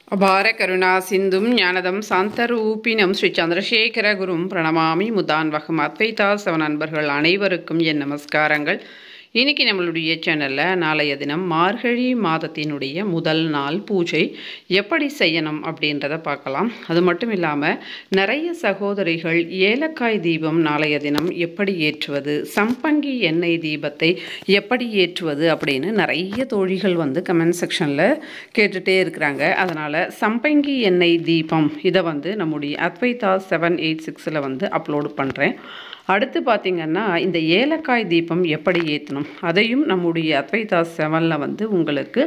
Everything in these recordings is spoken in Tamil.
அபார கருணா சிந்தும் ஞானதம் சாந்தரூபினம் ஸ்ரீ சந்திரசேகர குரும் பிரணமாமி முதான்வகம் அத்வைதா சவ நண்பர்கள் அனைவருக்கும் என் நமஸ்காரங்கள். இன்றைக்கி நம்மளுடைய சேனலில் நாளைய தினம் மார்கழி மாதத்தினுடைய முதல் நாள் பூஜை எப்படி செய்யணும் அப்படின்றத பார்க்கலாம். அது மட்டும் இல்லாமல் நிறைய சகோதரிகள் ஏலக்காய் தீபம் நாளைய தினம் எப்படி ஏற்றுவது, சம்பங்கி எண்ணெய் தீபத்தை எப்படி ஏற்றுவது அப்படின்னு நிறைய தோழிகள் கமெண்ட் செக்ஷனில் கேட்டுகிட்டே இருக்கிறாங்க. அதனால் சம்பங்கி எண்ணெய் தீபம் இதை நம்முடைய அத்வைதா 786 அப்லோடு பண்ணுறேன். அடுத்து பார்த்திங்கன்னா இந்த ஏலக்காய் தீபம் எப்படி ஏற்றணும் அதையும் நம்முடைய அத்வைதா 7 உங்களுக்கு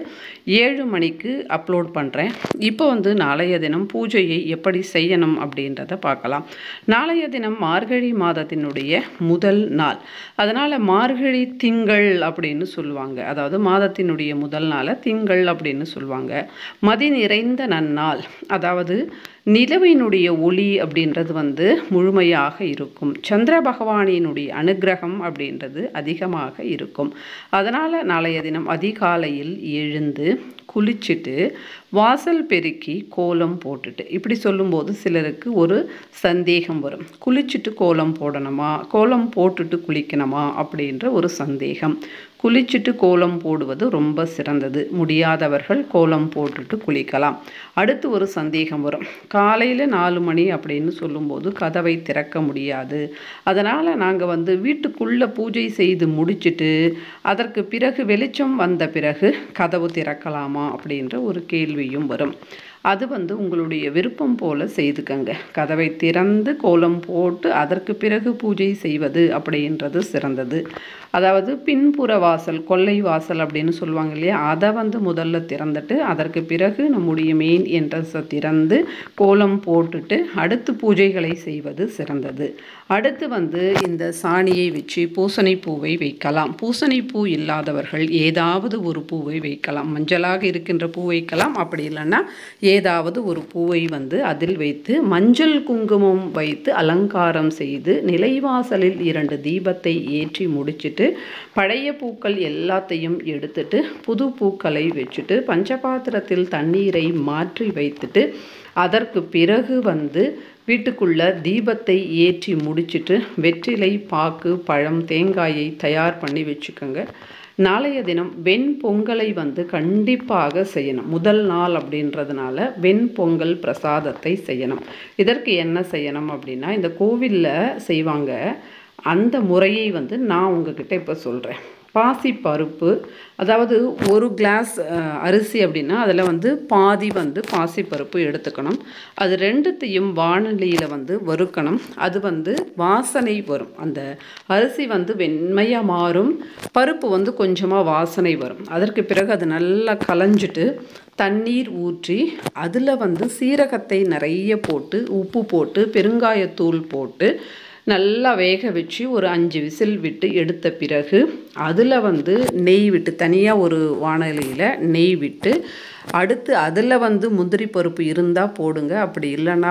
7 மணிக்கு அப்லோட் பண்ணுறேன். இப்போ நாளைய தினம் பூஜையை எப்படி செய்யணும் அப்படின்றத பார்க்கலாம். நாளைய தினம் மார்கழி மாதத்தினுடைய முதல் நாள், அதனால் மார்கழி திங்கள் அப்படின்னு சொல்லுவாங்க. அதாவது மாதத்தினுடைய முதல் நாளை திங்கள் அப்படின்னு சொல்லுவாங்க. மதி நிறைந்த நன்னாள், அதாவது நிலவினுடைய ஒளி அப்படின்றது முழுமையாக இருக்கும். சந்திர பகவானினுடைய அனுகிரகம் அப்படின்றது அதிகமாக இருக்கும். அதனால் நாளைய தினம் அதிகாலையில் எழுந்து குளிச்சுட்டு வாசல் பெருக்கி கோலம் போட்டுட்டு, இப்படி சொல்லும்போது சிலருக்கு ஒரு சந்தேகம் வரும், குளிச்சுட்டு கோலம் போடணுமா, கோலம் போட்டுட்டு குளிக்கணுமா அப்படின்ற ஒரு சந்தேகம். குளிச்சுட்டு கோலம் போடுவது ரொம்ப சிறந்தது. முடியாதவர்கள் கோலம் போட்டுட்டு குளிக்கலாம். அடுத்து ஒரு சந்தேகம் வரும், காலையில் 4 மணி அப்படின்னு சொல்லும்போது கதவை திறக்க முடியாது, அதனால் நாங்கள் வீட்டுக்குள்ளே பூஜை செய்து முடிச்சுட்டு அதற்கு பிறகு வெளிச்சம் வந்த பிறகு கதவு திறக்கலாமா அப்படின்ற ஒரு கேள்வியும் வரும். அது உங்களுடைய விருப்பம் போல் செய்துக்கங்க. கதவை திறந்து கோலம் போட்டு அதற்கு பிறகு பூஜை செய்வது அப்படின்றது சிறந்தது. அதாவது பின்புற வாசல், கொல்லை வாசல் அப்படின்னு சொல்லுவாங்க இல்லையா, அதை முதல்ல திறந்துட்டு அதற்கு பிறகு நம்முடைய மெயின் என்ட்ரன்ஸை திறந்து கோலம் போட்டுட்டு அடுத்து பூஜைகளை செய்வது சிறந்தது. அடுத்து இந்த சாணியை வச்சு பூசணி பூவை வைக்கலாம். பூசணி பூ இல்லாதவர்கள் ஏதாவது ஒரு பூவை வைக்கலாம். மஞ்சளாக இருக்கின்ற பூ வைக்கலாம், அப்படி இல்லைன்னா ஏதாவது ஒரு பூவை அதில் வைத்து மஞ்சள் குங்குமம் வைத்து அலங்காரம் செய்து நிலைவாசலில் 2 தீபத்தை ஏற்றி முடிச்சுட்டு பழைய பூக்கள் எல்லாத்தையும் எடுத்துட்டு புது பூக்களை வச்சுட்டு பஞ்சபாத்திரத்தில் தண்ணீரை மாற்றி வைத்துட்டு அதற்கு பிறகு வீட்டுக்குள்ள தீபத்தை ஏற்றி முடிச்சுட்டு வெற்றிலை, பாக்கு, பழம், தேங்காயை தயார் பண்ணி வச்சுக்கோங்க. நாளைய தினம் வெண்பொங்கலை கண்டிப்பாக செய்யணும். முதல் நாள் அப்படின்றதுனால வெண்பொங்கல் பிரசாதத்தை செய்யணும். இதற்கு என்ன செய்யணும் அப்படின்னா, இந்த கோவிலில் செய்வாங்க அந்த முறையை நான் உங்ககிட்ட இப்போ சொல்கிறேன். பாசி பருப்பு, அதாவது 1 கிளாஸ் அரிசி அப்படின்னா அதில் பாதி பாசி பருப்பு எடுத்துக்கணும். அது 2த்தையும் வாணலியில் வறுக்கணும். அது வாசனை வரும். அந்த அரிசி வெண்மையாக மாறும், பருப்பு கொஞ்சமாக வாசனை வரும். அதற்கு பிறகு அது நல்லா களைஞ்சிட்டு தண்ணீர் ஊற்றி அதில் சீரகத்தை நிறைய போட்டு உப்பு போட்டு பெருங்காயத்தூள் போட்டு நல்லா வேக வச்சு ஒரு 5 விசில் விட்டு எடுத்த பிறகு அதில் நெய் விட்டு, தனியாக ஒரு வாணலியில் நெய் விட்டு அடுத்து அதில் முந்திரி பருப்பு இருந்தால் போடுங்க, அப்படி இல்லைன்னா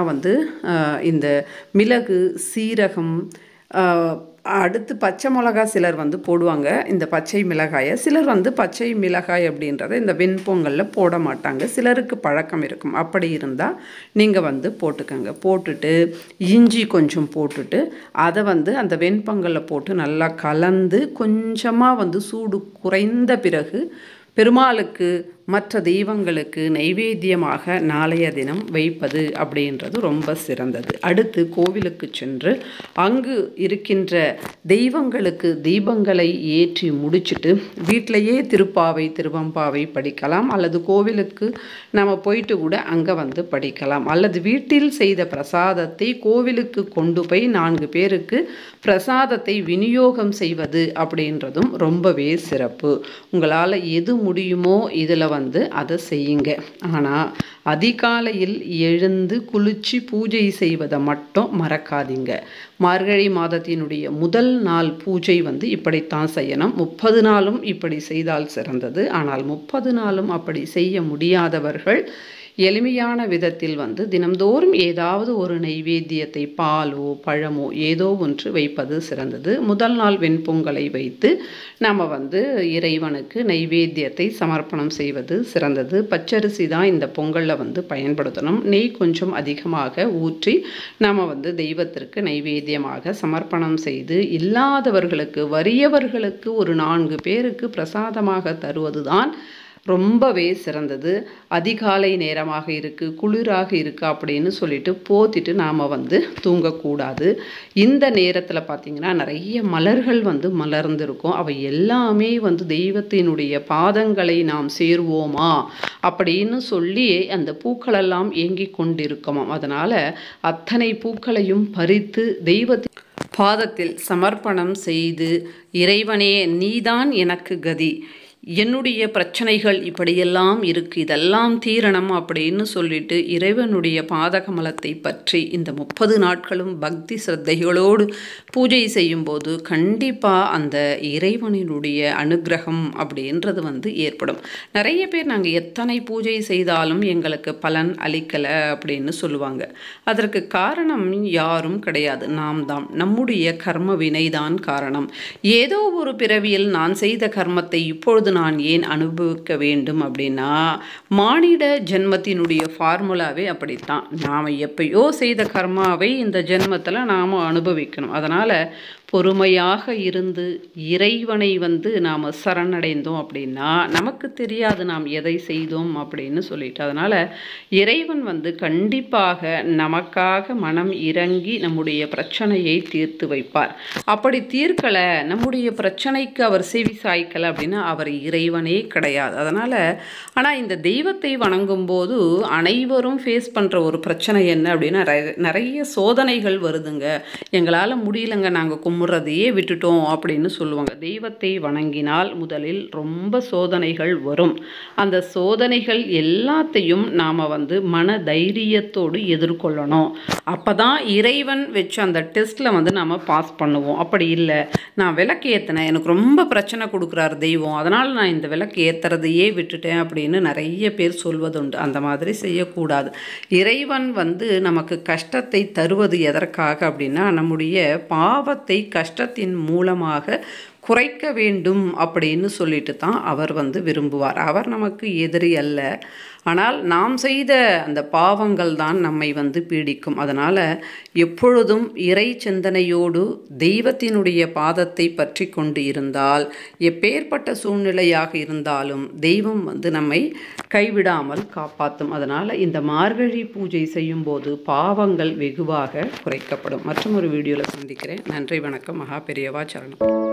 இந்த மிளகு, சீரகம், அடுத்து பச்சை மிளகாய் சிலர் போடுவாங்க, இந்த பச்சை மிளகாயை. சிலர் பச்சை மிளகாய் அப்படின்றத இந்த வெண்பொங்கலில் போட மாட்டாங்க, சிலருக்கு பழக்கம் இருக்கும். அப்படி இருந்தால் நீங்கள் போட்டுக்கோங்க. போட்டுட்டு இஞ்சி கொஞ்சம் போட்டுட்டு அதை அந்த வெண்பொங்கலில் போட்டு நல்லா கலந்து கொஞ்சமாக சூடு குறைந்த பிறகு பெருமாளுக்கு மற்ற தெய்வங்களுக்கு நைவேத்தியமாக நாளைய தினம் வைப்பது அப்படின்றது ரொம்ப சிறந்தது. அடுத்து கோவிலுக்கு சென்று அங்கு இருக்கின்ற தெய்வங்களுக்கு தீபங்களை ஏற்றி முடிச்சுட்டு வீட்டிலையே திருப்பாவை, திருவம்பாவை படிக்கலாம். அல்லது கோவிலுக்கு நம்ம போயிட்டு கூட அங்கே படிக்கலாம். அல்லது வீட்டில் செய்த பிரசாதத்தை கோவிலுக்கு கொண்டு போய் 4 பேருக்கு பிரசாதத்தை விநியோகம் செய்வது அப்படின்றதும் ரொம்பவே சிறப்பு. உங்களால் எது முடியுமோ இதில் அதை செய்யுங்க. ஆனால் அதிகாலையில் எழுந்து குளிச்சு பூஜை செய்வதை மட்டும் மறக்காதீங்க. மார்கழி மாதத்தினுடைய முதல் நாள் பூஜை இப்படித்தான் செய்யணும். 30 நாளும் இப்படி செய்தால் சிறந்தது. ஆனால் 30 நாளும் அப்படி செய்ய முடியாதவர்கள் எளிமையான விதத்தில் வந்து தினம்தோறும் ஏதாவது ஒரு நைவேத்தியத்தை பாலோ பழமோ ஏதோ ஒன்று வைப்பது சிறந்தது. முதல் நாள் வெண்பொங்கலை வைத்து நாம் வந்து இறைவனுக்கு நைவேத்தியத்தை சமர்ப்பணம் செய்வது சிறந்தது. பச்சரிசி தான் இந்த பொங்கலில் வந்து பயன்படுத்தணும். நெய் கொஞ்சம் அதிகமாக ஊற்றி நாம் வந்து தெய்வத்திற்கு நைவேத்தியமாக சமர்ப்பணம் செய்து இல்லாதவர்களுக்கு வறியவர்களுக்கு ஒரு 4 பேருக்கு பிரசாதமாக தருவது தான் ரொம்பவே சிறந்தது. அதிகாலை நேரமாக இருக்குது, குளிராக இருக்குது அப்படின்னு சொல்லிட்டு போத்திட்டு நாம் வந்து தூங்கக்கூடாது. இந்த நேரத்தில் பார்த்திங்கன்னா நிறைய மலர்கள் வந்து மலர்ந்திருக்கும். அவை எல்லாமே வந்து தெய்வத்தினுடைய பாதங்களை நாம் சேர்வோமா அப்படின்னு சொல்லி அந்த பூக்களெல்லாம் ஏங்கி கொண்டிருக்கோமாம். அதனால் அத்தனை பூக்களையும் பறித்து தெய்வத்தின் பாதத்தில் சமர்ப்பணம் செய்து, இறைவனே நீதான் எனக்கு கதி, என்னுடைய பிரச்சனைகள் இப்படியெல்லாம் இருக்குது, இதெல்லாம் தீரணம் அப்படின்னு சொல்லிட்டு இறைவனுடைய பாதகமலத்தை பற்றி இந்த 30 நாட்களும் பக்தி சிரத்தைகளோடு பூஜை செய்யும்போது கண்டிப்பாக அந்த இறைவனினுடைய அனுகிரகம் அப்படின்றது வந்து ஏற்படும். நிறைய பேர் நாங்கள் எத்தனை பூஜை செய்தாலும் எங்களுக்கு பலன் அளிக்கலை அப்படின்னு சொல்லுவாங்க. அதற்கு காரணம் யாரும் கிடையாது, நாம் தான். நம்முடைய கர்ம வினைதான் காரணம். ஏதோ ஒரு பிறவியில் நான் செய்த கர்மத்தை இப்பொழுது நான் ஏன் அனுபவிக்க வேண்டும் அப்படின்னா, மானிட ஜென்மத்தினுடைய ஃபார்முலாவே அப்படித்தான். நாம் எப்பயோ செய்த கர்மாவை இந்த ஜென்மத்தில் நாம் அனுபவிக்கணும். அதனால் பொறுமையாக இருந்து இறைவனை வந்து நாம் சரணடைந்தோம் அப்படின்னா நமக்கு தெரியாது நாம் எதை செய்தோம் அப்படின்னு சொல்லிட்டு. அதனால் இறைவன் வந்து கண்டிப்பாக நமக்காக மனம் இறங்கி நம்முடைய பிரச்சனையை தீர்த்து வைப்பார். அப்படி தீர்க்கலை, நம்முடைய பிரச்சனைக்கு அவர் செவி சாய்க்கலை அப்படின்னா அவர் இறைவனே கிடையாது. அதனால் ஆனால் இந்த தெய்வத்தை வணங்கும் போது அனைவரும் ஃபேஸ் பண்ணுற ஒரு பிரச்சனை என்ன அப்படின்னா, நிறைய சோதனைகள் வருதுங்க, எங்களால் முடியலைங்க, நாங்கள் கும்பிட்றதையே விட்டுட்டோம் அப்படின்னு சொல்லுவாங்க. தெய்வத்தை வணங்கினால் முதலில் ரொம்ப சோதனைகள் வரும். அந்த சோதனைகள் எல்லாத்தையும் நாம் வந்து மன தைரியத்தோடு எதிர்கொள்ளணும். அப்போ தான் இறைவன் வச்ச அந்த டெஸ்ட்டில் வந்து நாம் பாஸ் பண்ணுவோம். அப்படி இல்லை, நான் விளக்கு ஏற்றினேன், எனக்கு ரொம்ப பிரச்சனை கொடுக்குறாரு தெய்வம், அதனால் நான் இந்த விளக்கு ஏற்றுறதையே விட்டுட்டேன் அப்படின்னு நிறைய பேர் சொல்வதுண்டு. அந்த மாதிரி செய்யக்கூடாது. இறைவன் வந்து நமக்கு கஷ்டத்தை தருவது எதற்காக அப்படின்னா, நம்முடைய பாவத்தை கஷ்டத்தின் மூலமாக குறைக்க வேண்டும் அப்படின்னு சொல்லிட்டு தான் அவர் வந்து விரும்புவார். அவர் நமக்கு எதிரி அல்ல. ஆனால் நாம் செய்த அந்த பாவங்கள் தான் நம்மை வந்து பீடிக்கும். அதனால் எப்பொழுதும் இறை சிந்தனையோடு தெய்வத்தினுடைய பாதத்தை பற்றி கொண்டு இருந்தால் எப்பேற்பட்ட சூழ்நிலையாக இருந்தாலும் தெய்வம் வந்து நம்மை கைவிடாமல் காப்பாற்றும். அதனால் இந்த மார்கழி பூஜை செய்யும்போது பாவங்கள் வெகுவாக குறைக்கப்படும். மற்றும் ஒரு வீடியோவில் சந்திக்கிறேன். நன்றி, வணக்கம். மகா பெரியவா சரணம்.